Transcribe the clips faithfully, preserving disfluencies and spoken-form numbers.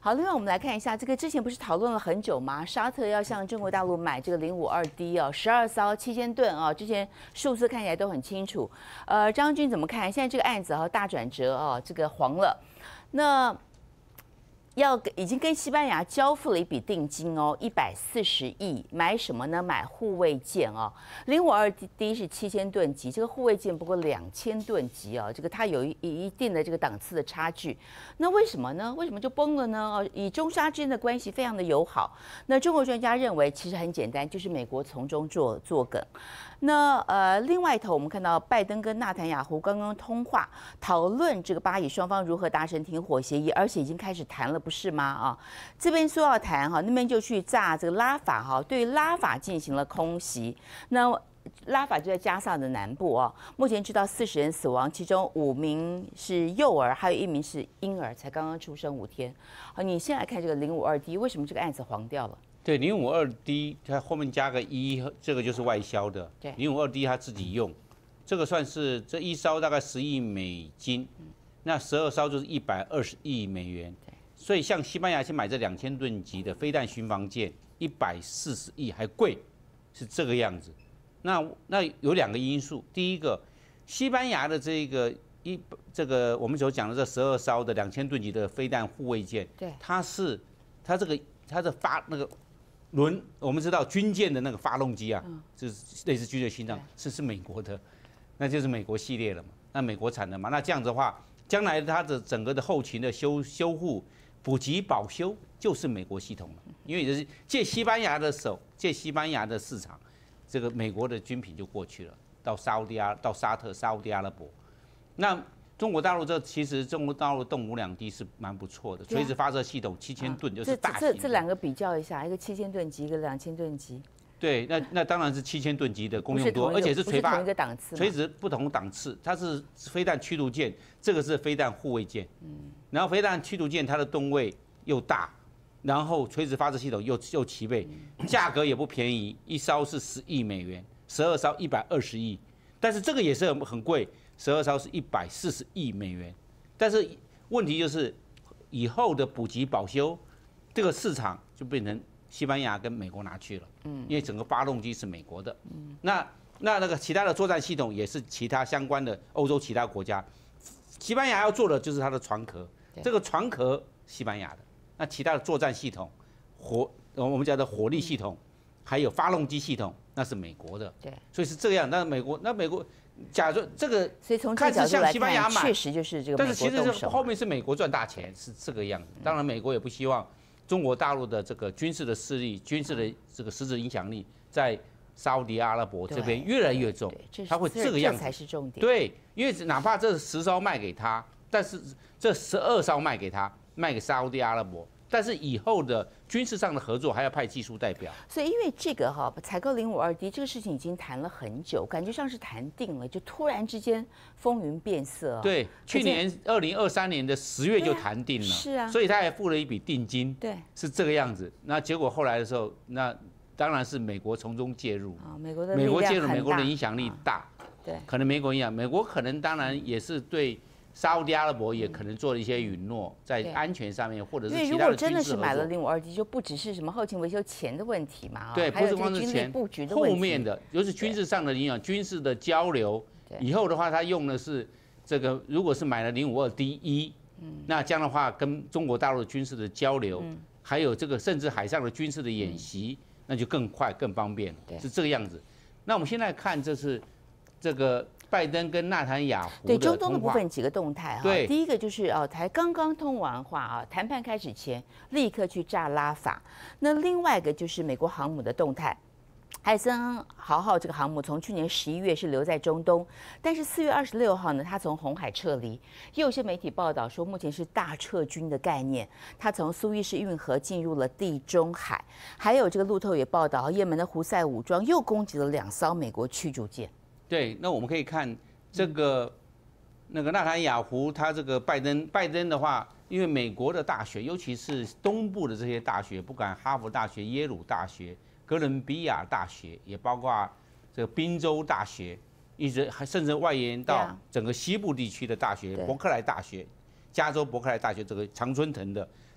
好，另外我们来看一下，这个之前不是讨论了很久吗？沙特要向中国大陆买这个零五二 D 哦，十二艘七千吨啊，之前数字看起来都很清楚。呃，张军怎么看？现在这个案子啊大转折哦，这个黄了。那要已经跟西班牙交付了一笔定金哦，一百四十亿，买什么呢？买护卫舰哦，零五二 D 是七千吨级，这个护卫舰不过两千吨级哦，这个它有一一定的这个档次的差距。那为什么呢？为什么就崩了呢？哦，以中沙之间的关系非常的友好。那中国专家认为，其实很简单，就是美国从中作作梗。那呃，另外一头我们看到拜登跟纳坦雅胡刚刚通话，讨论这个巴以双方如何达成停火协议，而且已经开始谈了，不是吗？啊，这边说要谈哈，那边就去炸这个拉法哈，对拉法进行了空袭。那拉法就在加萨的南部哦，目前知道四十人死亡，其中五名是幼儿，还有一名是婴儿，才刚刚出生五天。好，你先来看这个零五二 D， 为什么这个案子黄掉了？ 对，零五二 D 它后面加个一，这个就是外销的。对，零五二 D 它自己用，这个算是这一艘大概十亿美金，那十二艘就是一百二十亿美元。所以像西班牙去买这两千吨级的飞弹巡防舰，一百四十亿还贵，是这个样子。那那有两个因素，第一个，西班牙的这个一这个我们所讲的这十二艘的两千吨级的飞弹护卫舰，对，它是它这个它的发那个。轮我们知道军舰的那个发动机啊，就是类似军队心脏，是是美国的，那就是美国系列了嘛，那美国产的嘛，那这样子的话，将来它的整个的后勤的修修护、补给、保修就是美国系统了，因为也是借西班牙的手，借西班牙的市场，这个美国的军品就过去了，到沙烏地阿到沙特、沙烏地阿拉伯，那。中国大陆这其实中国大陆动五两 D 是蛮不错的，垂直发射系统七千吨就是大型的。 这这这两个比较一下，一个七千吨级，一个两千吨级。 对，那那当然是七千吨级的功用多，而且是垂发，垂直不同档次，它是飞弹驱逐舰，这个是飞弹护卫舰。嗯。然后飞弹驱逐舰它的吨位又大，然后垂直发射系统又又齐备，价格也不便宜，一艘是十亿美元，十二艘一百二十亿，但是这个也是很很贵。十二艘是一百四十亿美元，但是问题就是以后的补给保修，这个市场就变成西班牙跟美国拿去了，嗯，因为整个发动机是美国的，嗯，那那那个其他的作战系统也是其他相关的欧洲其他国家，西班牙要做的就是它的船壳，这个船壳西班牙的，那其他的作战系统，火我们讲的火力系统，还有发动机系统，那是美国的，对，所以是这样，那美国那美国。假如这个， 所以从这个角度来看，确实就是这个美国动手。 但是其实是后面是美国赚大钱，是这个样子。当然，美国也不希望中国大陆的这个军事的势力、军事的这个实质影响力在沙烏地阿拉伯这边越来越重，它会这个样子。 这才是重点。 对，因为哪怕这十艘卖给他，但是这十二艘卖给他，卖给沙烏地阿拉伯。但是以后的军事上的合作还要派技术代表， 所以因为这个哈采购零五二 D 这个事情已经谈了很久，感觉上是谈定了，就突然之间风云变色。 对，去年二零二三年的十月就谈定了， 是啊， 所以他还付了一笔定金， 对， 是这个样子。那结果后来的时候，那当然是美国从中介入啊，美国的美国介入，美国的影响力大， 对， 可能美国影响，美国可能当然也是对。沙烏地阿拉伯也可能做了一些允诺，在安全上面或者是其他的军事合作。因为如果真的是买了零五二 D，就不只是什么后勤维修钱的问题嘛， 对，不是光是钱， 布局的问题， 后面的就是军事上的影响，军事的交流。以后的话，他用的是这个，如果是买了零五二 D 一，那这样的话跟中国大陆军事的交流，还有这个甚至海上的军事的演习，那就更快更方便，是这个样子。那我们现在看，这是这个。拜登跟纳坦雅胡对中东的部分几个动态哈， 对， 第一个就是哦，才刚刚通完话啊，谈判开始前立刻去炸拉法。那另外一个就是美国航母的动态，海森豪号这个航母从去年十一月是留在中东，但是四月二十六号呢，它从红海撤离。也有些媒体报道说，目前是大撤军的概念，它从苏伊士运河进入了地中海。还有这个路透也报道，也门的胡塞武装又攻击了两艘美国驱逐舰。 对，那我们可以看这个那个纳坦雅胡，他这个拜登，拜登的话，因为美国的大学，尤其是东部的这些大学，不管哈佛大学、耶鲁大学、哥伦比亚大学，也包括这个宾州大学，一直还甚至外延到整个西部地区的大学，伯克莱大学、加州伯克莱大学这个常春藤的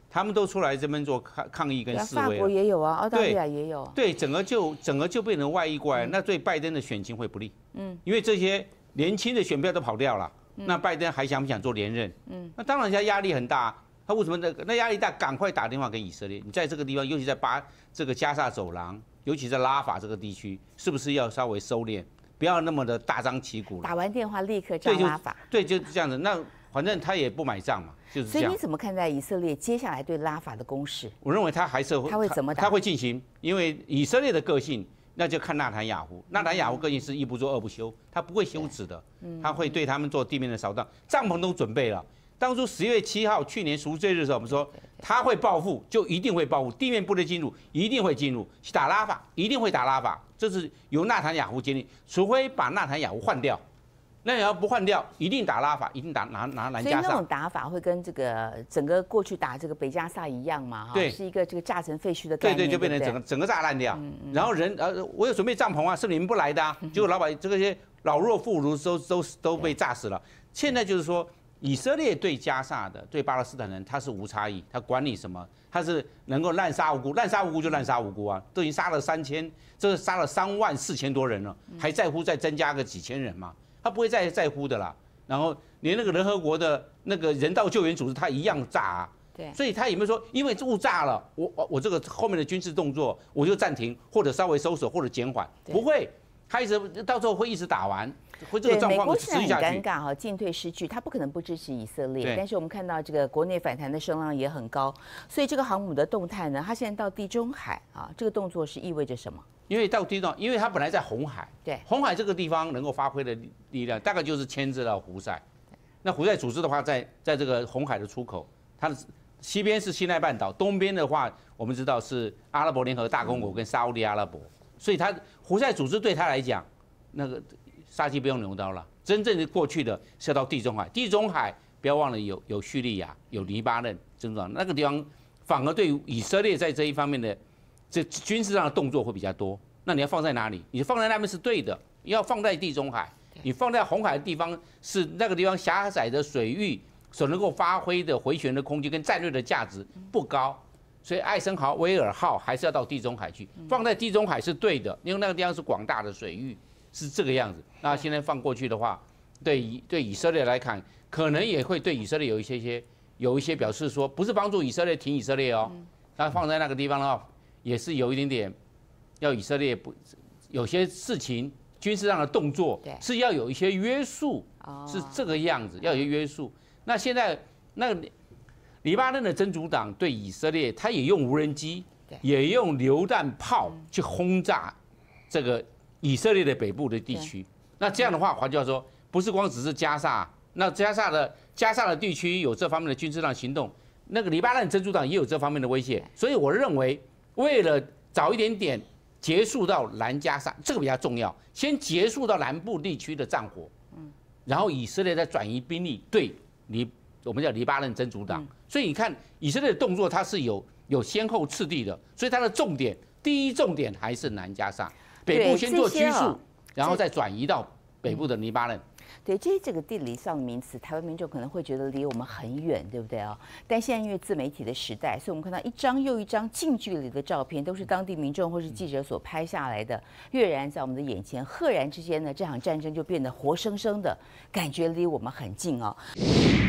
他们都出来这边做抗抗议跟示威。 法国也有啊，澳大利亚也有。 对，整个就整个就变成外溢过来，那对拜登的选情会不利。嗯，因为这些年轻的选票都跑掉了，那拜登还想不想做连任？嗯，那当然他压力很大。他为什么那那压力大？赶快打电话给以色列，你在这个地方，尤其在巴这个加萨走廊，尤其在拉法这个地区，是不是要稍微收敛，不要那么的大张旗鼓？ 打完电话立刻叫拉法。 对，就这样子。那反正他也不买账嘛，就是这样。 所以你怎么看待以色列接下来对拉法的攻势？ 我认为他还是他会怎么打？ 他会进行，因为以色列的个性，那就看纳坦雅胡。纳坦雅胡个性是一不做二不休，他不会休止的，他会对他们做地面的扫荡，帐篷都准备了。当初十月七号，去年赎罪日的时候，我们说他会报复，就一定会报复，地面不能进入，一定会进入，打拉法，一定会打拉法，这是由纳坦雅胡决定，除非把纳坦雅胡换掉。那你要不换掉，一定打拉法，一定打拿拿南加萨。 所以那种打法会跟这个整个过去打这个北加萨一样嘛？ 对， 是一个这个炸成废墟的概念。 对对，就变成整个整个炸烂掉。嗯嗯、然后人呃，我有准备帐篷啊，是你们不来的啊。结果老百这些老弱妇孺都都都被炸死了。现在就是说，以色列对加萨的、对巴勒斯坦人，他是无差异，他管你什么，他是能够滥杀无辜，滥杀无辜就滥杀无辜啊，都已经杀了三千，这杀了三万四千多人了，还在乎再增加个几千人吗？他不会再在乎的啦。然后连那个联合国的那个人道救援组织，他一样炸啊。 对， 所以他有没有说，因为误炸了，我我我这个后面的军事动作我就暂停，或者稍微收手，或者减缓？不会，他一直到时候会一直打完。会这个状况持续下去。 美国现在很尴尬哈，进退失据，他不可能不支持以色列。但是我们看到这个国内反弹的声浪也很高，所以这个航母的动态呢，它现在到地中海啊，这个动作是意味着什么？ 因为到地中，因为它本来在红海， 对， 红海这个地方能够发挥的力量，大概就是牵制到胡塞。那胡塞组织的话，在在这个红海的出口，它的西边是西奈半岛，东边的话，我们知道是阿拉伯联合大公国跟沙烏地阿拉伯，所以它胡塞组织对他来讲，那个杀鸡不用牛刀了。真正的过去的是要到地中海，地中海不要忘了有有叙利亚、有黎巴嫩，真的那个地方反而对以色列在这一方面的这军事上的动作会比较多。那你要放在哪里？你放在那边是对的，要放在地中海。你放在红海的地方是那个地方狭窄的水域所能够发挥的回旋的空间跟战略的价值不高，所以艾森豪威尔号还是要到地中海去。放在地中海是对的，因为那个地方是广大的水域，是这个样子。那现在放过去的话，对以对以色列来看，可能也会对以色列有一些些有一些表示说，不是帮助以色列挺以色列哦。那放在那个地方的话，也是有一点点要以色列不有些事情。军事上的动作是要有一些约束，是这个样子，要有一些约束。那现在那个黎巴嫩的真主党对以色列，他也用无人机，也用榴弹炮去轰炸这个以色列的北部的地区。那这样的话，换句话说，不是光只是加萨，那加萨的加萨的地区有这方面的军事上行动，那个黎巴嫩真主党也有这方面的威胁。所以我认为，为了早一点点。结束到南加萨，这个比较重要。先结束到南部地区的战火，然后以色列再转移兵力对黎我们叫黎巴嫩真主党。所以你看以色列的动作，它是有有先后次第的，所以它的重点第一重点还是南加萨，北部先做拘束，然后再转移到北部的黎巴嫩。 对，这些这个地理上的名词，台湾民众可能会觉得离我们很远，对不对啊？但现在因为自媒体的时代，所以我们看到一张又一张近距离的照片，都是当地民众或是记者所拍下来的，跃然在我们的眼前。赫然之间呢，这场战争就变得活生生的，感觉离我们很近哦。